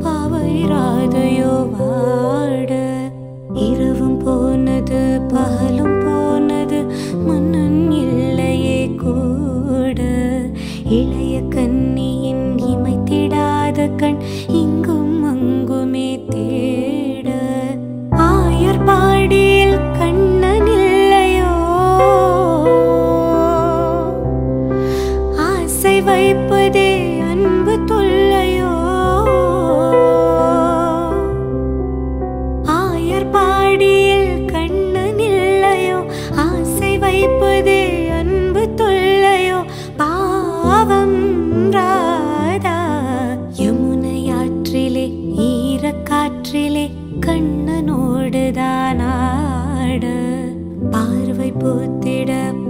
பாவை ராதையோ வாட இரவும் போனது பகலும் போனது மன்னன் இல்லையே கூட இளைய கன்னியின் இமைத்திடாத கண் இங்கும் அங்குமே தேட ஆயர் பாடியில் கண்ணன் இல்லையோ ஆசை வைப்பதே அன்பு தொல்லையோ ஆயர் பாடியில் கண்ணன் இல்லையோ ஆசை வைப்பதே அன்பு தொல்லையோ பாவம் ராதா யமுனையாற்றிலே ஈரக்காற்றிலே கண்ணனோடுதான் ஆட பார்வை பூத்திட